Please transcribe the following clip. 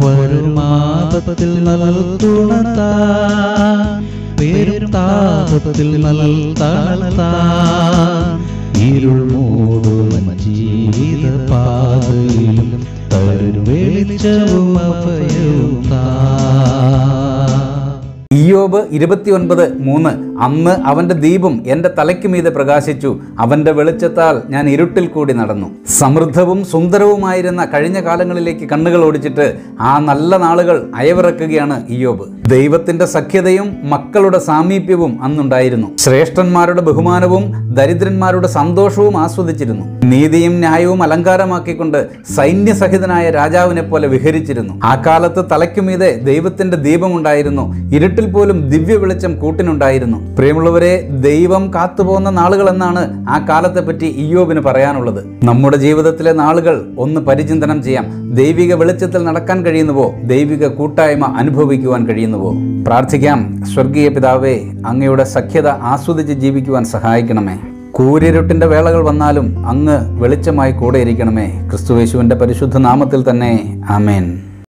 വരുമാപത്തിൽ നൽകുണത്താൻ പേരും താപത്തിൽ നൽതാൻ ഇരുൾ മൂടും ജീവിത പാതയിലും തരും വെളിച്ചവും അഭയവും ഇയ്യോബ് 29:3. അന്ന് അവന്റെ ദീപം എൻ്റെ തലയ്ക്ക് മീതെ പ്രകാശിച്ചു, അവന്റെ വെളിച്ചത്താൽ ഞാൻ ഇരുട്ടിൽ കൂടി നടന്നു. സമൃദ്ധവും സുന്ദരവുമായിരുന്ന കഴിഞ്ഞ കാലങ്ങളിലേക്ക് കണ്ണുകൾ ഓടിച്ചിട്ട് ആ നല്ല നാളുകൾ അയവിറക്കുകയാണ് ഇയ്യോബ്. ദൈവത്തിന്റെ സഖ്യതയും മക്കളുടെ സാമീപ്യവും അന്നുണ്ടായിരുന്നു. ശ്രേഷ്ഠന്മാരുടെ ബഹുമാനവും ദരിദ്രന്മാരുടെ സന്തോഷവും ആസ്വദിച്ചിരുന്നു. നീതിയും ന്യായവും അലങ്കാരമാക്കിക്കൊണ്ട് സൈന്യസഹിതനായ രാജാവിനെ പോലെ വിഹരിച്ചിരുന്നു. ആ കാലത്ത് തലയ്ക്കുമീതെ ദൈവത്തിന്റെ ദീപമുണ്ടായിരുന്നു, ഇരുട്ടിൽ പോലും ദിവ്യ വെളിച്ചം കൂട്ടിനുണ്ടായിരുന്നു. പ്രിയമുള്ളവരെ, ദൈവം കാത്തുപോകുന്ന നാളുകൾ എന്നാണ് ആ കാലത്തെ പറ്റി ഇയ്യോബിന് പറയാനുള്ളത്. നമ്മുടെ ജീവിതത്തിലെ നാളുകൾ ഒന്ന് പരിചിന്തനം ചെയ്യാം. ദൈവിക വെളിച്ചത്തിൽ നടക്കാൻ കഴിയുന്നുവോ? ദൈവിക കൂട്ടായ്മ അനുഭവിക്കുവാൻ കഴിയുന്നുവോ? പ്രാർത്ഥിക്കാം. സ്വർഗീയ പിതാവേ, അങ്ങയുടെ സഖ്യത ആസ്വദിച്ച് ജീവിക്കുവാൻ സഹായിക്കണമേ. കൂരിരുട്ടിന്റെ വേളകൾ വന്നാലും അങ്ങ് വെളിച്ചമായി കൂടെ ഇരിക്കണമേ. ക്രിസ്തുയേശുവിന്റെ പരിശുദ്ധ നാമത്തിൽ തന്നെ ആമേൻ.